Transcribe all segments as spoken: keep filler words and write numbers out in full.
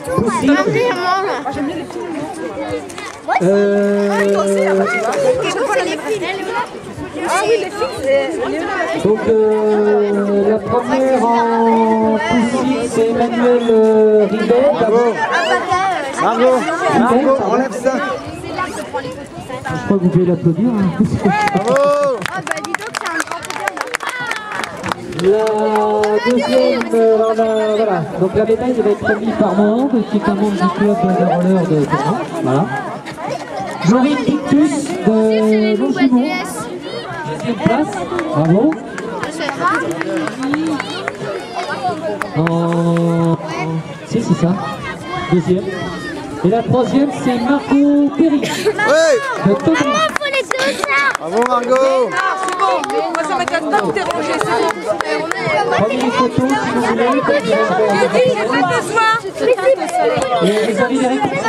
possible. Euh... Donc euh, la première en poussine, c'est Emmanuel euh, Ribet. Bravo. Bravo. Bravo. Enlève ça. Je crois que vous pouvez l'applaudir. Hein. Bravo. La deuxième, euh, on a, voilà, donc la médaille va être remise par Monde, qui est un membre du club de roller de Tournon. Voilà. Jorine Pictus de Longjumeau, deuxième place, bravo. En... Si, c'est ça, deuxième. Et la troisième, c'est Margot Perry, oui. de Tournon. Bravo Margot. C'est bon, moi ça m'intéresse pas de déranger, c'est bon. Prenez les photos si vous voulez. J'ai dit, j'ai pas besoin. Et vous avez les réponses.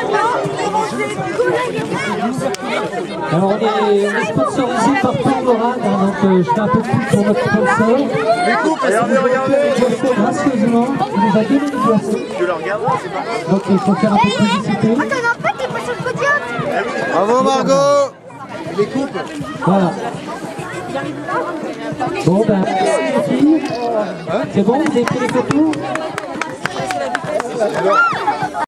Alors on est, on est sponsorisé par Pandora, donc euh, je fais un peu de pub pour notre sponsor. Et regardez, regardez. Gracieusement, il nous a donné des boissons. Donc il faut faire un peu de publicité. Bravo Margot. Les coupes. Voilà. Bon ben, c'est bon, vous avez fait les photos?